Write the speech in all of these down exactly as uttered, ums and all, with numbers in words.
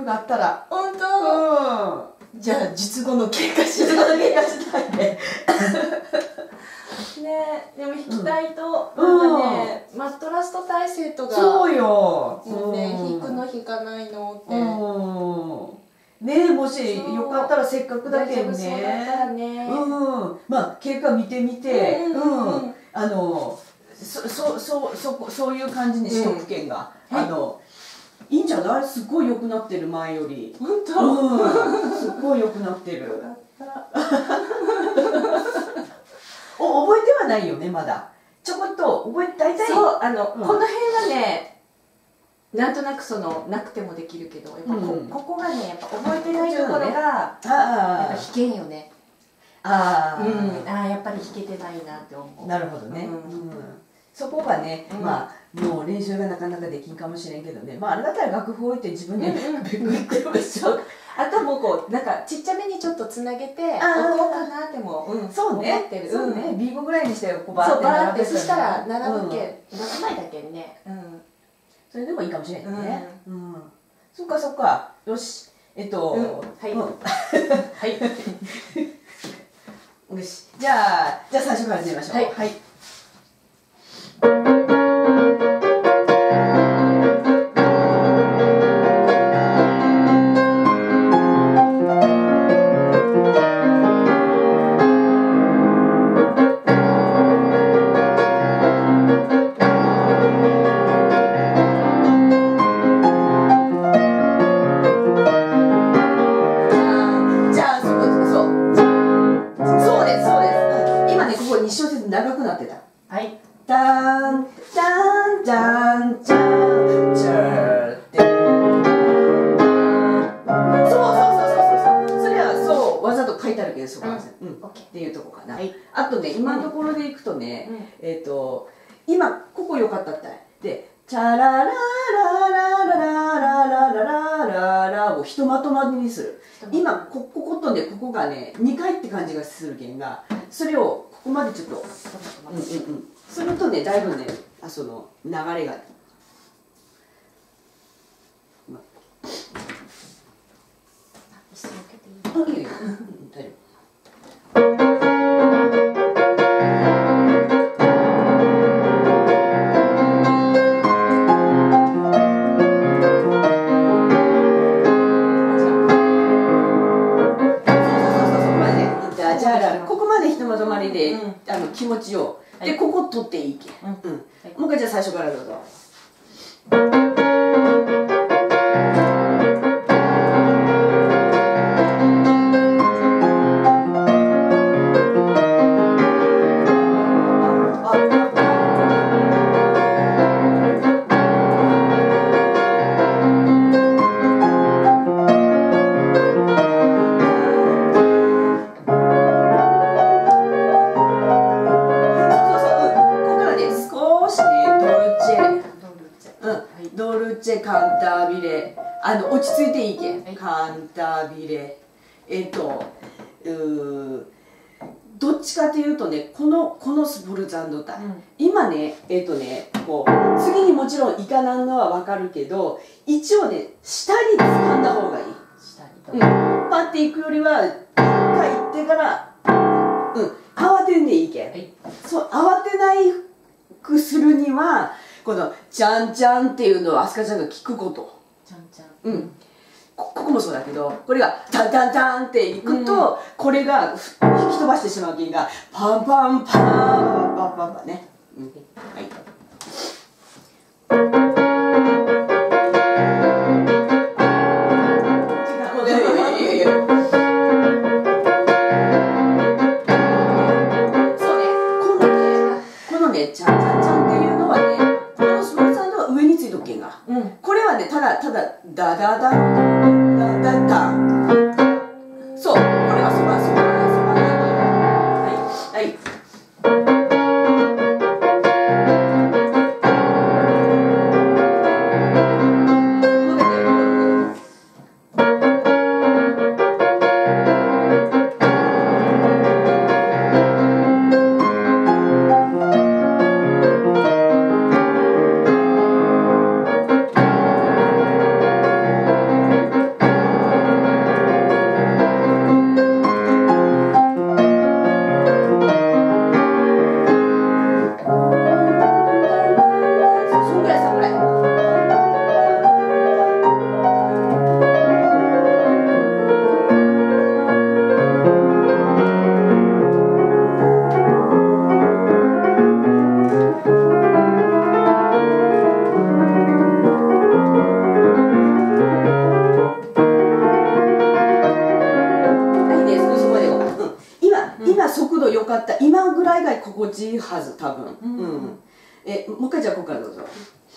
があったら。 本当。 うん。 じゃあ術後の経過し術後の経過次第で。 ね、でも引きたいと、 うん、 なんかね、マットラスト体勢とが。 そうよ。 もうね、引くの引かないのって。 うん。ね、もしよかったらせっかくだけどね。 そうだったらね。 うん。まあ経過見てみて、うん。あのそそそそそういう感じにしとくけんが、あのいいんじゃない？すごい良くなってる前より。 本当。 すごい良くなってる。お覚えてはないよねまだ。ちょこっと覚え大体。 そうあのこの辺はね。なんとなくそのなくてもできるけどやっぱ こ,、うん、ここがねやっぱ覚えてないところが、ね、やっぱ弾けんよね。ああ、うん、あやっぱり弾けてないなって思う。 なるほどね。うん、そこがね、うん、まあもう練習がなかなかできんかもしれんけどね。まああれだったら楽譜置いて自分でベクベクベクしちゃう。 あともうこうなんかちっちゃめにちょっとつなげて置こうかなっても、うん、 そうね。そうね。ビーゴぐらいにしてこうバーって並べて、そしたら並ぶけん、ろくまいだけんね。うん。 それでもいいかもしれないね。うん。そっかそっか。よし。えっと。はい。はい。よし。じゃあじゃあ最初から始めましょう。はい。長くなってた。はい。ダンダンダンダンチャーって。そうそうそうそうそう。それはそうわざと書いてあるけどそうかもしれない。うん。っていうとこかな。あとね今のところでいくとね、えっと今ここ良かったったい。でチャラララララララララララをひとまとまりにする。今ここことねここがねにかいって感じがするけんが、それをここまでちょっと、うんうんうん、するとねだいぶねあその流れが、ま、一緒に受けていい？あ、いいよいいよ、うん、大丈夫。ここまでひとまとまりで、うん、あの気持ちよ、はい、でここ取っていいけ、うんうん、はい、もう一回じゃあ最初からどうぞ。カンタービレ、あの落ち着いていいけん、はい、カンタービレ、えっとうどっちかというとねこのこのスプルザンドタイ、うん、今ねえっとねこう次にもちろんいかなんのは分かるけど一応ね下に掴んだ方がいい。下に、うん、パッていくよりは一回行ってからうん慌てんでいいけん、はい、そう慌てないくするにはこの「ちゃんちゃん」っていうのをあすかちゃんが聞くこと。ちゃんちゃん。うん。こここもそうだけど、これが「タンタンタン」っていくと、うん、これが引き飛ばしてしまうけんが「パンパンパンパンパンパンパン」ね。うん、はい。そうね。このね、このね「ちゃんちゃんちゃん」っていうのはね。うん、これはねただただダダダダダダそうこれはそばそばそばはいはい速度良かった今ぐらいが心地いいはず多分。 うんうん、えもう一回じゃあここからどうぞ。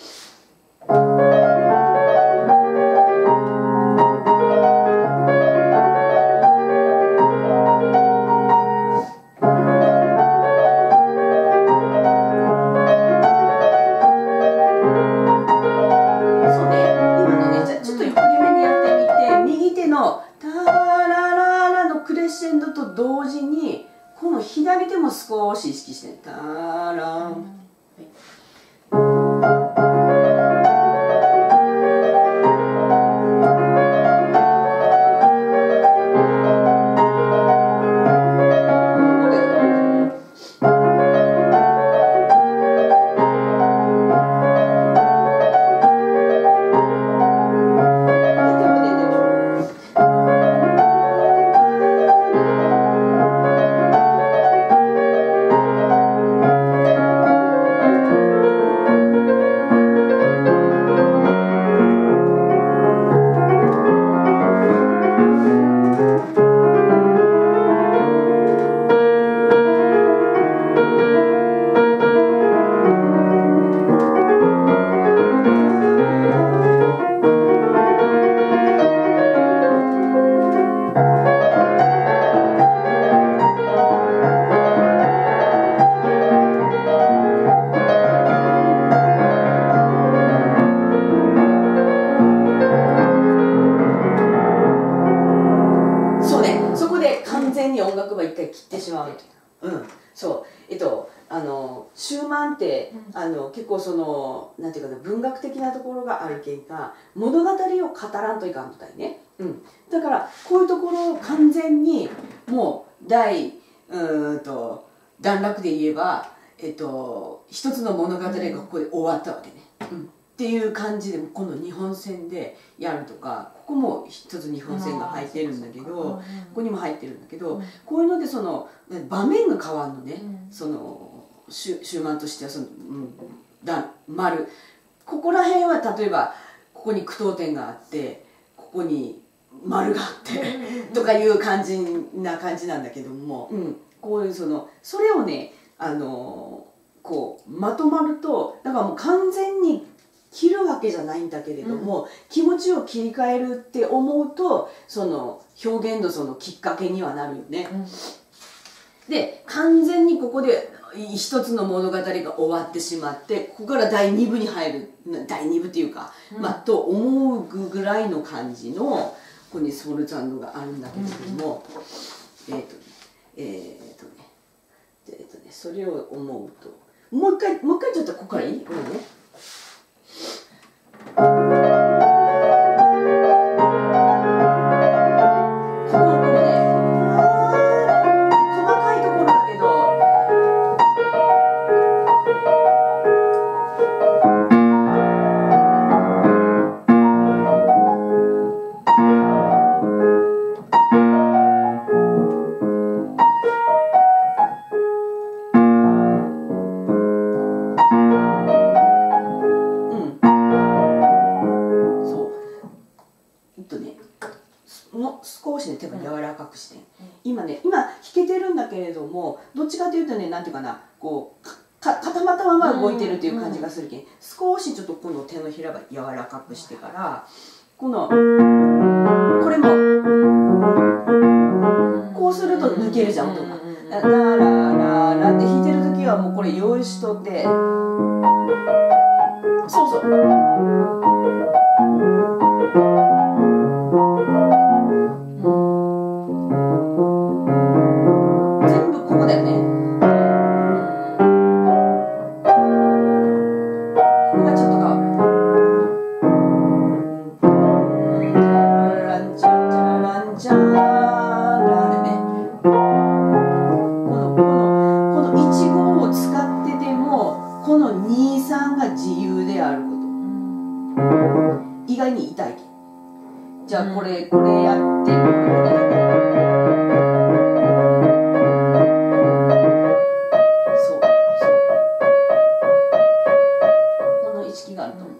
と同時にこの左手も少し意識してターラン、はい音楽は一回切ってしまうという、うん、そうえっとあのシューマンって、うん、あの結構そのなんていうかな文学的なところがあるけんか物語を語らんといかんみたいね、うん、だからこういうところを完全にもう第うんと段落で言えば、えっと、一つの物語がここで終わったわけね、うん、っていう感じで今度日本線でやるとかここも一つ日本線が入ってるんだけどここにも入ってるんだけど、うん、こういうのでその場面が変わるのね、うん、そのシューマンとしてはその、うん、だ丸ここら辺は例えばここに句読点があってここに丸があってとかいう感じな感じなんだけども、うん、こういうそのそれをねあのこうまとまるとだからもう完全に切るわけじゃないんだけれども、うん、気持ちを切り替えるって思うとその表現のそのきっかけにはなるよね。うん、で完全にここで一つの物語が終わってしまってここからだいに部に入るだいに部っていうか、うん、まあと思うぐらいの感じのここにソルツァンドがあるんだけれども、うん、えっ、ー、とえっ、ー、とねえっ、ー、とねそれを思うともう一回もう一回ちょっとここからいい？これね。少しね手が柔らかくして、うん、今ね今弾けてるんだけれどもどっちかというとねなんていうかなこうか固まったまま動いてるっていう感じがするけん、うん、少しちょっとこの手のひらが柔らかくしてからこのこれもこうすると抜けるじゃん音が。ララララって弾いてる時はもうこれ用意しとってそうそう。意外に痛い。じゃあこれこれやってそうそうこの意識があると思う。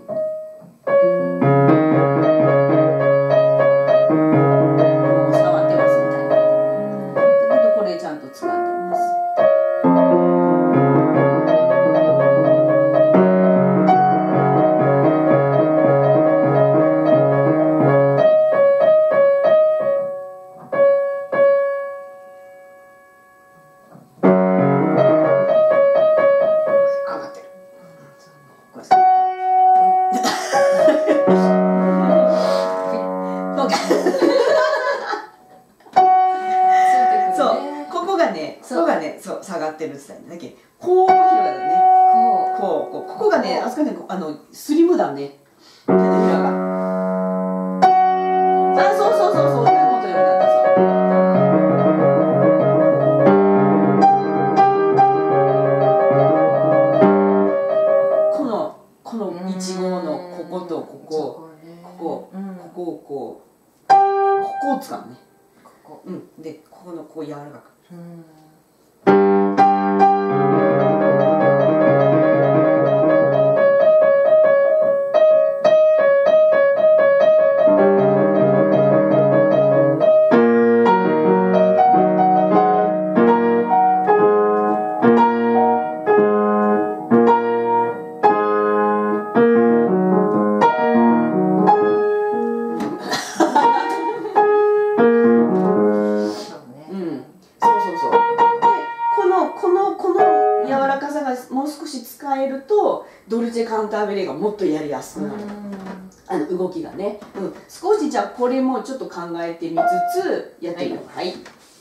もう触ってますみたいな。だけどこれちゃんと使ってます。 下がってるって言ったんだけど、こう広がるね。こうこうこうここがね、あそこね、あのスリムだね。手のひらが。あ、そうそうそうそう、手元よくなったそう。このこの一号のこことここ、ここ、ここをこう、ここを使うね。ここ、うん、でここのこう柔らかく。もう少し使えるとドルチェカンターベレーがもっとやりやすくなる、あの動きがね、うん、少しじゃあこれもちょっと考えてみつつやってみよう。はい、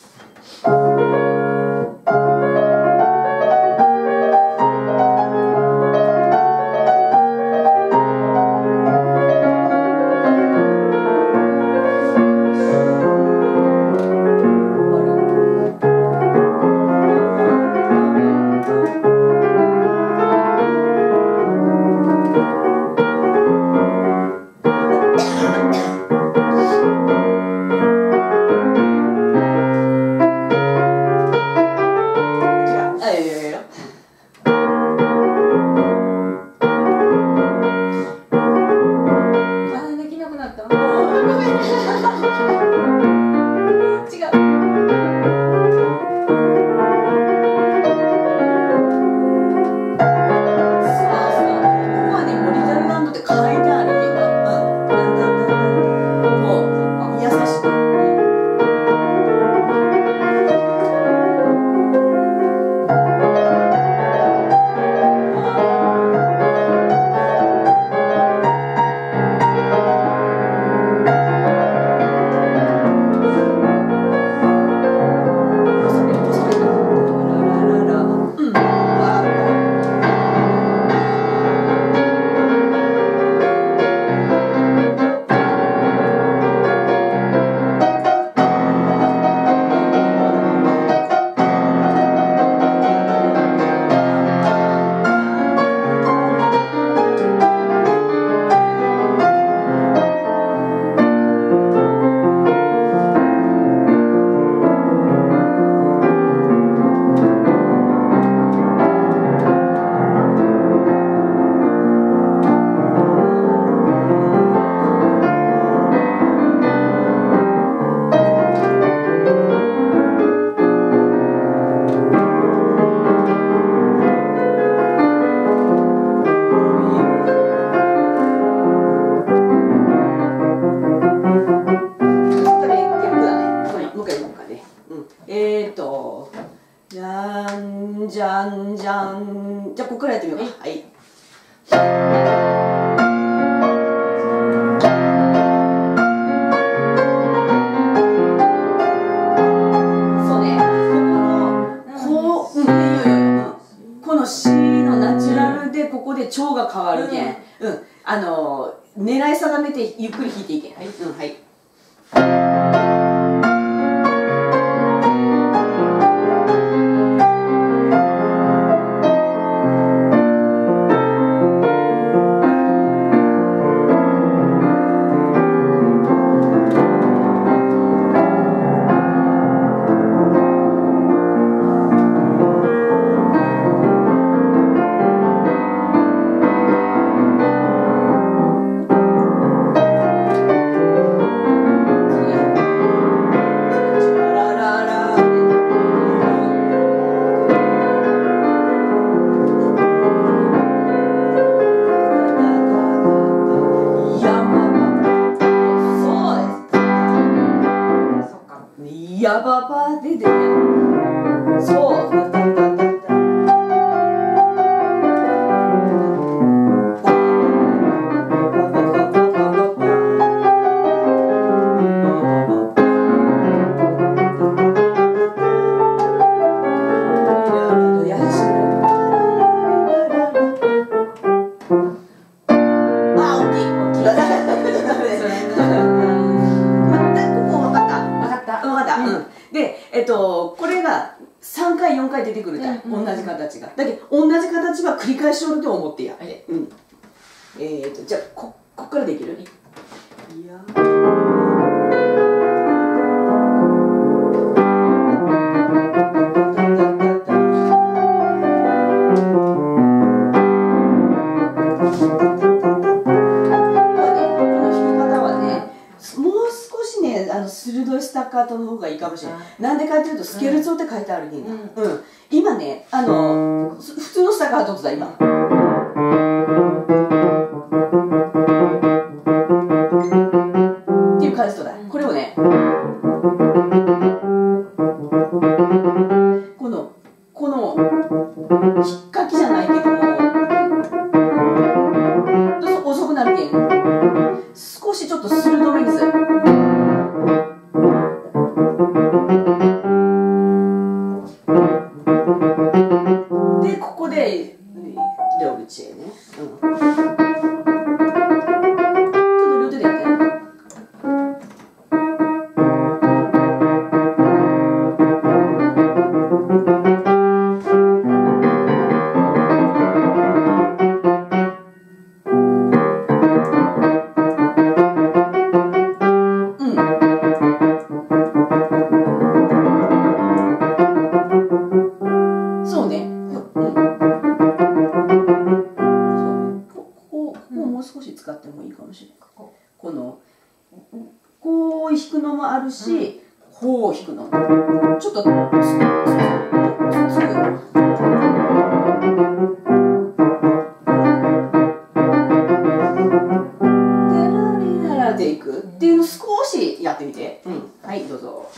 じゃんじゃんじゃん、じゃあここからやってみようか。はい、そうね、ここのこう、うん、いいよいいよ、うん、この C のナチュラルでここで調が変わるけん、うん、あの狙い定めてゆっくり弾いていけん。はい、うん、はい。 かいよんかい出てくるじゃん、同じ形が。だけど同じ形は繰り返しおると思ってや。うん。えっとじゃあここっからできる？いや。鋭いスタッカートの方がいいかもしれない。なんでかっていうとスケルツォって書いてある日が、うんうん、今ねあの普通のスタッカートだ今っていう感じとだ。これをねこのこの引っかきじゃないけどもどうぞ遅くなるけん少しちょっと鋭めにする。このこう弾くのもあるし、こう弾くのもちょっとつつつつテラリララでいくっていうのを少しやってみて。うん、はいどうぞ。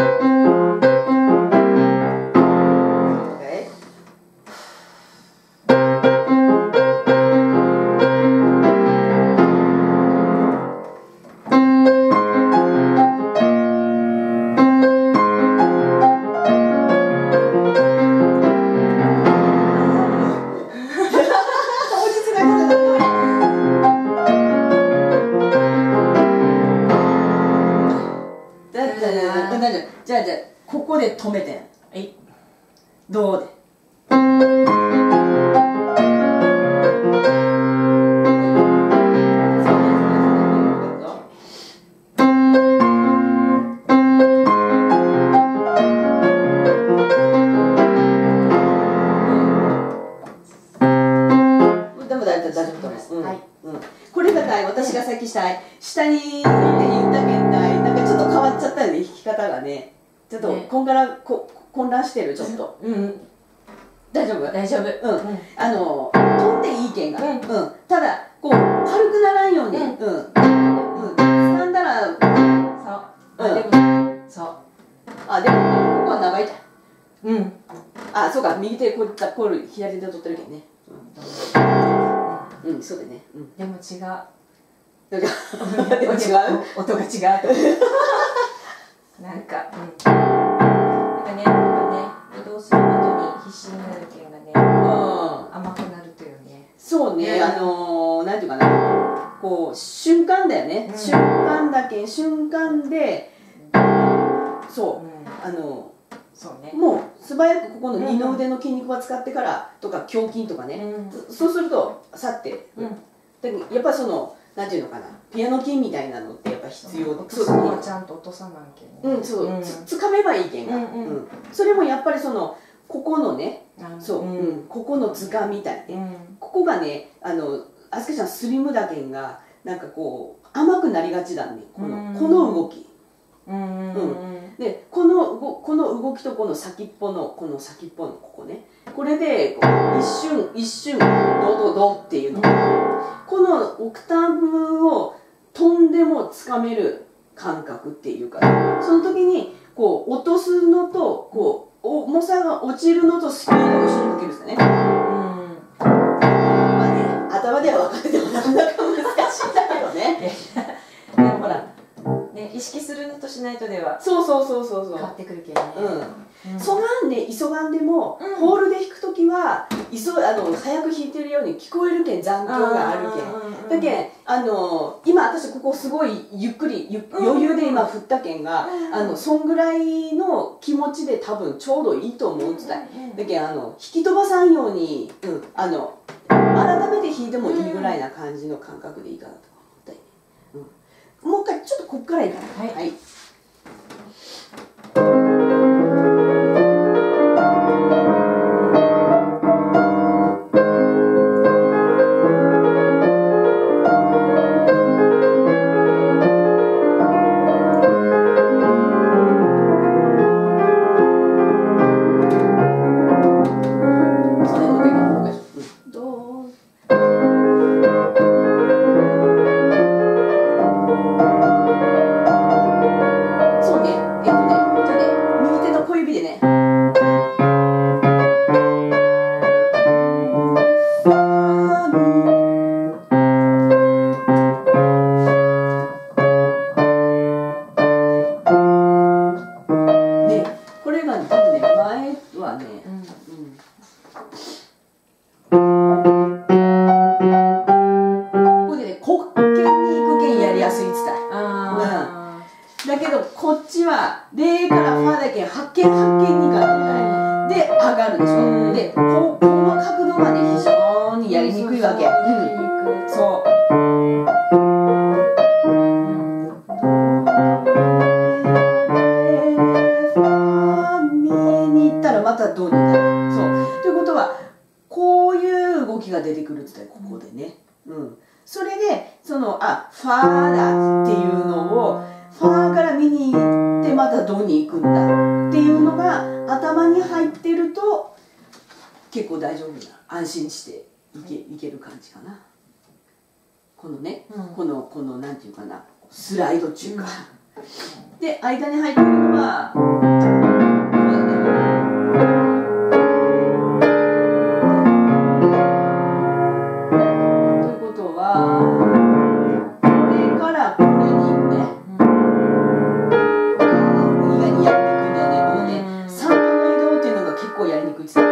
どあじゃあここで止めてん。 はい。 どうで。私がさっきした下にって言ったけんないなんかちょっと変わっちゃったよね、弾き方がね。ちょっとこんがらこ混乱してるちょっと。うん。大丈夫？大丈夫。うん。あの飛んでいいけんが。うん。ただこう軽くならんように。うん。うん。掴んだら。そう。あでもそう。あでもここは長いじゃん。うん。あそうか、右手こういったこう左手で取ってるけんね。うん。うん、そうだね。うん。でも違う。でも違う音が違うなんか、うん、なんかね、やっぱね、移動するごとに必死になるけんがね、甘くなるというね。そうね、あのー、なんていうかな、こう瞬間だよね、瞬間だけ瞬間で、そう、あのそうね、もう素早くここの二の腕の筋肉は使ってからとか胸筋とかね、そうするとさって、やっぱりそのなんていうのかな、ピアノ筋みたいなのってやっぱ必要で、そうそう、ちゃんと落とさなきゃね。うん、そう、つかめばいいけんが、うん、それもやっぱりそのここのね、そう、うん、ここの図鑑みたいで、ここがね、あのあすかちゃんスリムだけんがなんかこう甘くなりがちだね、このこの動き。うん、でこのこの動きとこの先っぽのこの先っぽのここね、これでこう一瞬一瞬ドドドっていうの、このオクターブを飛んでもつかめる感覚っていうか、その時にこう落とすのとこう重さが落ちるのとスピードを一緒にかけるんですよね。うん、まあね、頭では分かっててもなかなか難しいんだけどね。でもほらね、意識するのとしないとではそうそうそうそうそう変わってくるけどね。うん、そがんで急がんでも、うん、ホールで弾く時は急あの早く弾いてるように聞こえるけん、残響があるけん。だけんあの今私ここすごいゆっくりゆ余裕で今振ったけんが、うん、あのそんぐらいの気持ちで多分ちょうどいいと思うんつたい。だけんあの引き飛ばさんように、うん、あの改めて弾いてもいいぐらいな感じの感覚でいいかなと思ったいね。うん、もう一回ちょっとこっからいいかな。はい、はい。だけどこっちはレからファだけ発見発見にかみたいで上がるでしょ。でここの角度がね非常にやりにくいわけ。うん、そう。またドになる。そうということはこういう動きが出てくるって言ったらここでね、うん、それでそのあファーだっていうのをファーからミに行ってまたドに行くんだっていうのが頭に入ってると結構大丈夫な、安心していけ、いける感じかな。このね、うん、このこのなんていうかなスライド中か、うん、で間に入ってるのはこうだね。ということはこれからこれに行くね。意外にやりにくいんだよね。このねさんどの移動っていうのが結構やりにくいですよ。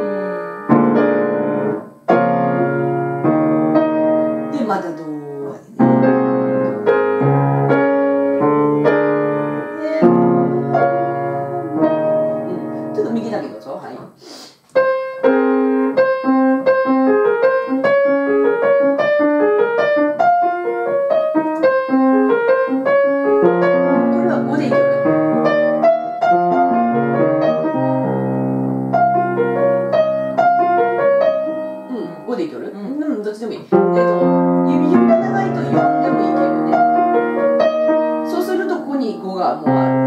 でまたどうやね。でこでいける？うん、どっちでもいい。えっと指指が長いとよんでもいいけどね。そうするとここにごがもうある。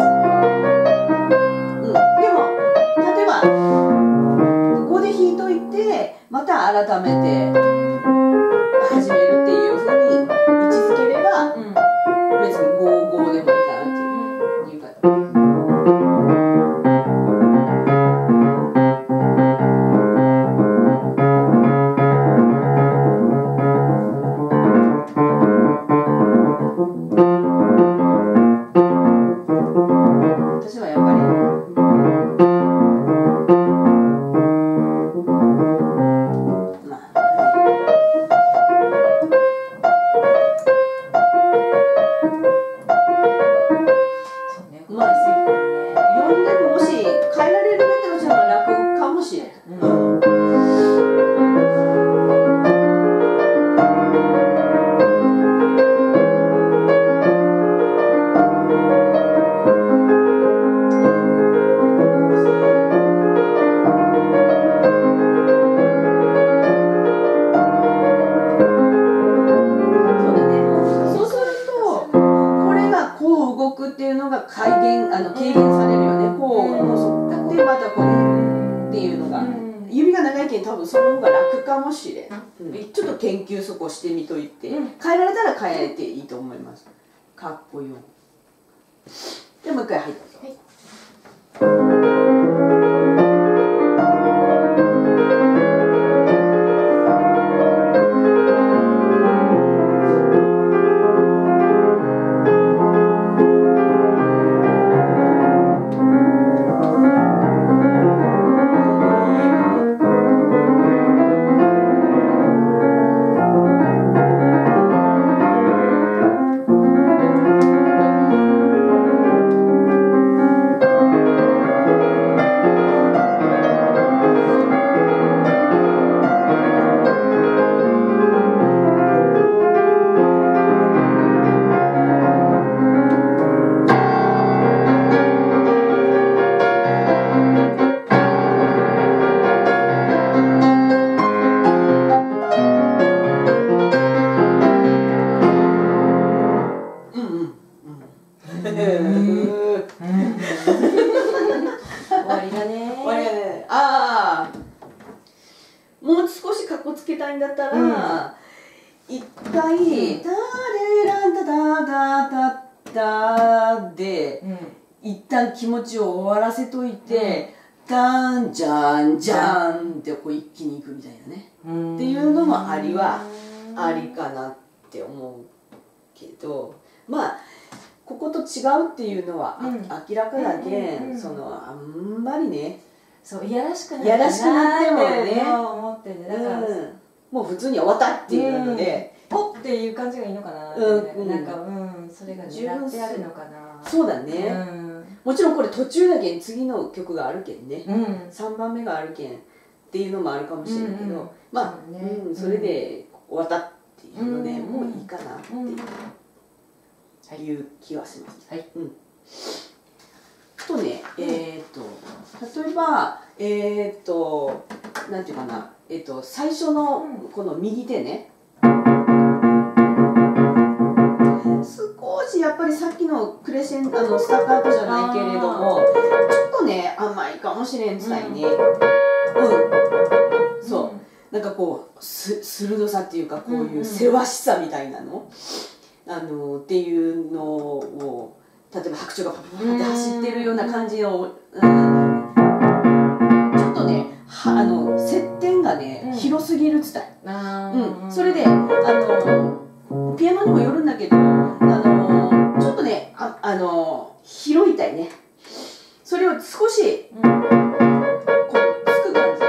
うん。でも例えばごで弾いといてまた改めて始めるっていうふうに位置づければ、うん、別にごごでもいいかなっていういう感じ。改善、あの軽減されるよね。こうのでまたこうっていうのが、指が長いけん多分その方が楽かもしれん。うん、ちょっと研究そこしてみといて、うん、変えられたら変えていいと思います。かっこよ。でもう一回入ったぞ。はい。一回「タレランタタタタタ」で一旦気持ちを終わらせといて「タンジャンジャン」ってこう一気にいくみたいなねっていうのもありはありかなって思うけど、まあここと違うっていうのは明らかだけん、そのあんまりね、 そういやらしくなってもね思ってね、だからもう普通に終わったっていうので、 ポッっていう感じがいいのかな、うん、なんかうんそれが狙ってあるのかな。 そうだね、うん、もちろんこれ途中だけん次の曲があるけんね、うん、さんばんめがあるけんっていうのもあるかもしれんけど、うんうん、まあそ,、ねうん、それで終わったっていうので、うん、もういいかなっていう、うん、いう気はします。はい、うん、とね、えっ、ー、と例えばえっ、ー、となんていうかな、えっ、ー、と最初のこの右手ね、少しやっぱりさっきのクレッシェンあのスタッカートじゃないけれどもちょっとね甘いかもしれんさいね。うん、うん、そう、なんかこうす鋭さっていうかこういうせわしさみたいなの、あのっていうのを例えば白鳥がパパパって走ってるような感じの、うん、ちょっとねはあの接点がね、うん、広すぎるつたい。うん、それであのピアノにもよるんだけど、あのちょっとねああの広いたいね。それを少し、うん、こうつく感じ。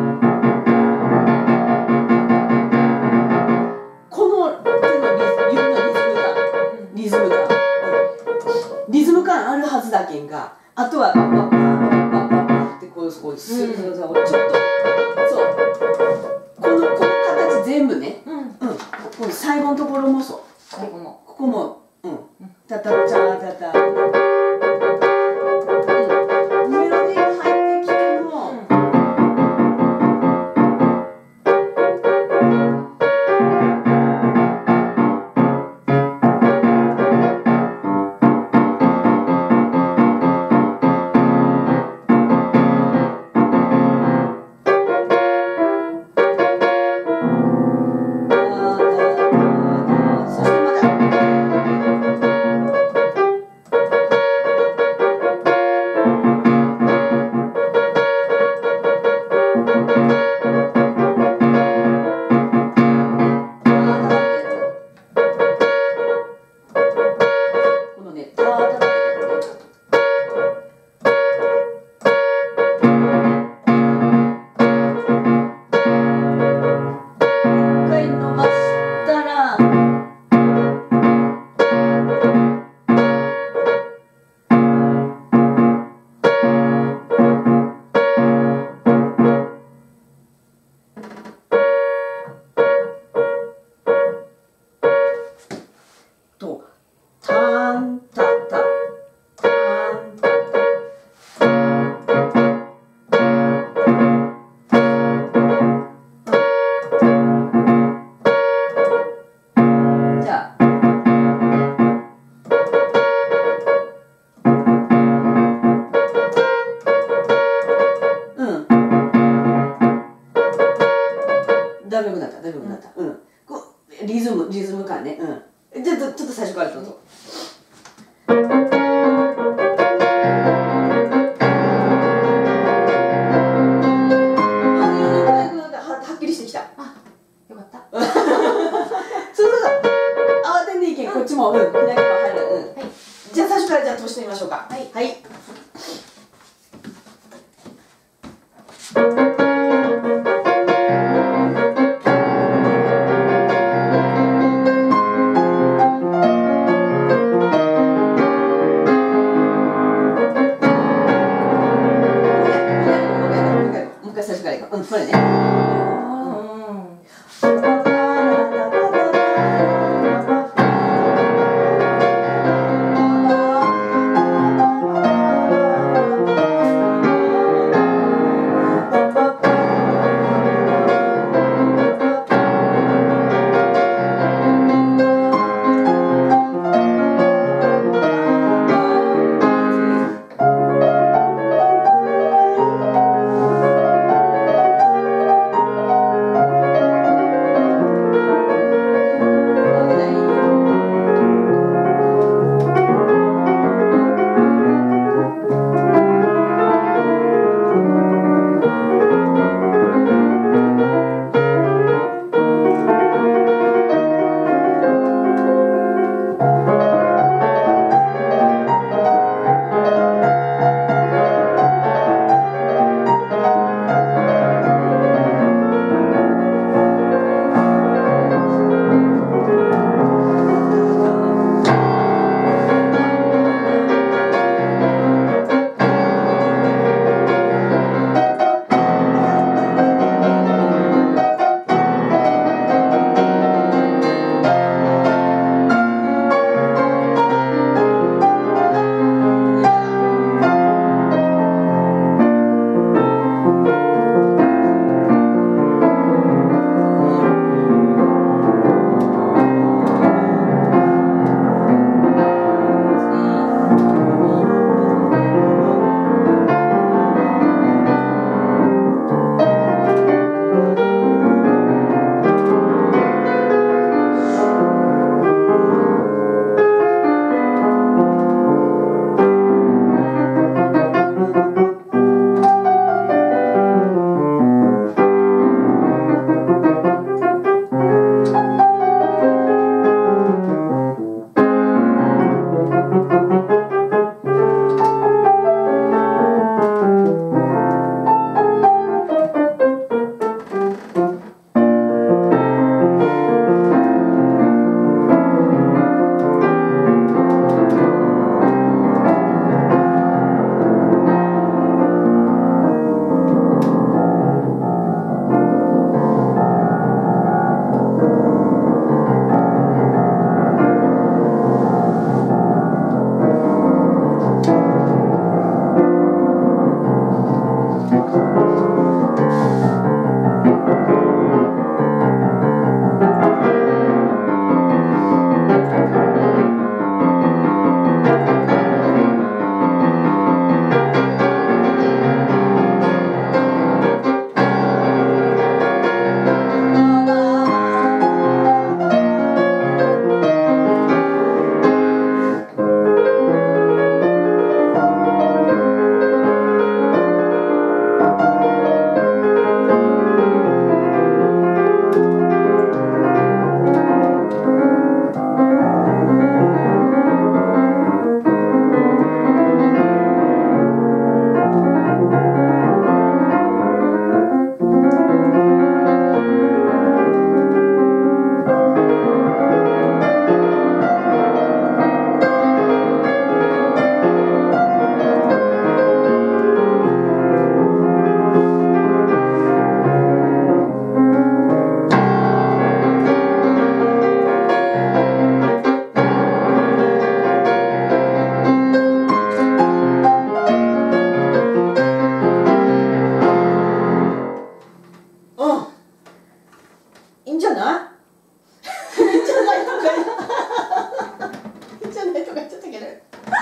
この手のリズムのリズムがリズム感あるはずだけんが、あとはパッパッパッパッパッパッってこうこうするのをちょっとそうこのこの形全部ね、うん、うん、この最後のところもそう。ここもここもうんタタチャタタ、うん、メロディーが入ってきても、うん、 だいぶよくなっただいぶよくなった。うん。こうリズムリズム感ね。うん。じゃあちょっと最初からどうぞ。はっきりしてきた。 あ、よかった。 そうそうそう。慌てんでいけん。こっちもうん。左も入る。うん。はい。じゃあ最初からじゃあ通してみましょうか。はい。はい。うん、これね。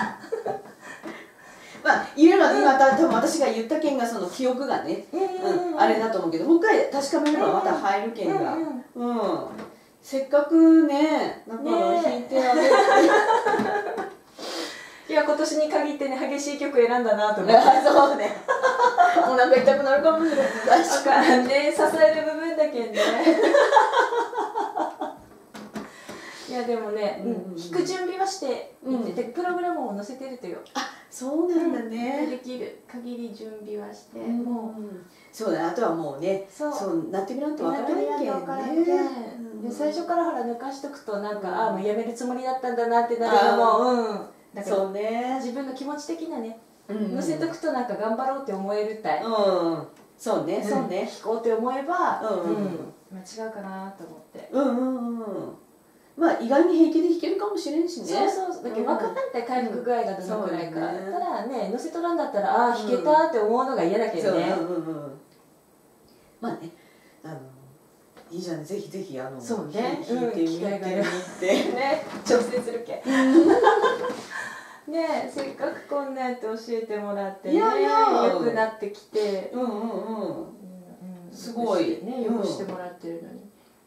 まあ言えば今多分私が言った件がその記憶がね、うん、 あれだと思うけど、もう一回確かめればまた入るけんが、うん、せっかくね、だから弾いてあげる。 いや、今年に限ってね、激しい曲選んだなと思って。 そうね。もうなんか痛くなるかもしれない。 だからね、支える部分だけんね。いやでもね、弾く準備はしていて、プログラムを載せてるとよ。 あ、そうなんだね。 できる限り準備はして、もうそうだ、あとはもうね、そうなってみないとわからんけんね。 で最初からほら抜かしとくとなんか、ああもうやめるつもりだったんだなってなるのも、うん。だからそうね、自分の気持ち的なね、載せとくとなんか頑張ろうって思えるたい。うん、 そうね、そうね。 弾こうって思えば、うん、間違うかなと思って。うんうんうん。 まあ意外に平気で弾けるかもしれんしね。 そうそう、だけど分かんない回復具合がどのくらいか。ただね、載せとらんだったら、ああ弾けたって思うのが嫌だけどね。 まあね、あのいいじゃん、ぜひぜひあのそうね、 弾いてみてね、挑戦するけ。ね、せっかくこんなやって教えてもらってね、良くなってきて、うんうんうん、すごいね、よくしてもらってるのに。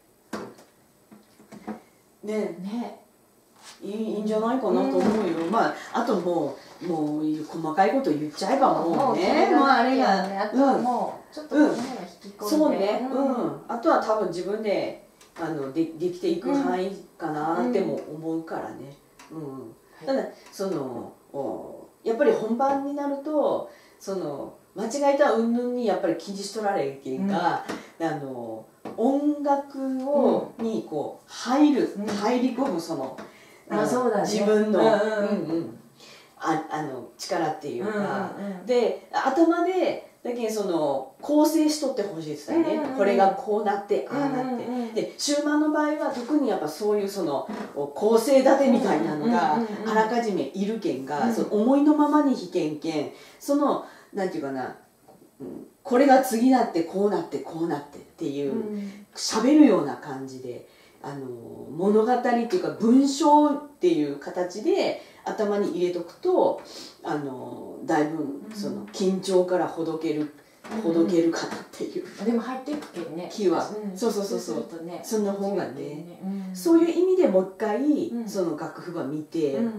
ね、ね、いい、いいんじゃないかなと思うよ。まああともうもう細かいこと言っちゃえばもうね、もうあれがね、 あとはもうちょっとこの辺は引き込んで、そうね、うん、あとは多分自分であのでできていく範囲かなっても思うからね。うん。ただそのやっぱり本番になるとその間違えた云々にやっぱり気にしとられるけんが、あの音楽をにこう入る、入り込むその自分のああの力っていうかで、頭でだけその構成しとってほしいですよね。これがこうなってああなって、で終盤の場合は特にやっぱそういうその構成立てみたいなのがあらかじめいるけんが、その思いのままに弾けんけん、そのなんていうかな、これが次なってこうなってこうなってっていう喋るような感じで、あの物語っていうか文章っていう形で頭に入れとくと、あのだいぶその緊張からほどける、ほどけるかなっていう。でも入っていくけどね。気は、そうそうそうそう。そんな方がね、そういう意味でもう一回その楽譜ば見て、うん、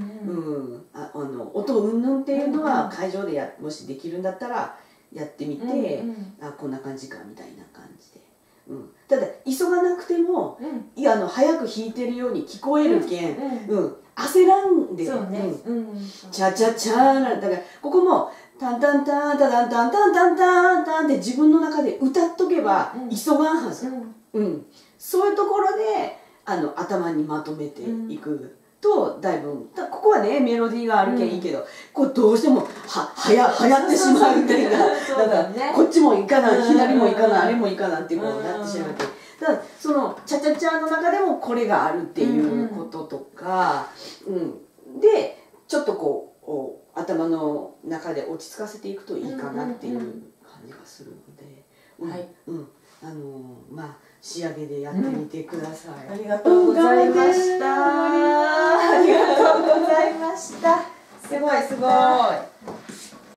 ああの音うんぬんっていうのは会場でやもしできるんだったらやってみて、あこんな感じかみたいな感じで。うん、ただ急がなくても、うん、いやあの早く弾いてるように聞こえるけん、うん、焦らんで、チャチャチャーなんだからここもタンタンタンタタンタンタンタンタンタンって自分の中で歌っとけば急がんはず、うん、そういうところであの頭にまとめていく。とだいぶここはねメロディーがあるけんいいけど、うん、こうどうしてもははやはやってしまうみたいな、だからこっちもいかない左もいかないあれもいかないってこうなってしまって、ただそのチャチャチャの中でもこれがあるっていうこととか、うん、でちょっとこう頭の中で落ち着かせていくといいかなっていう感じがするので、はい、うん、あのまあ仕上げでやってみてください。 ありがとうございました。ありがとうございました。 すごいすごい。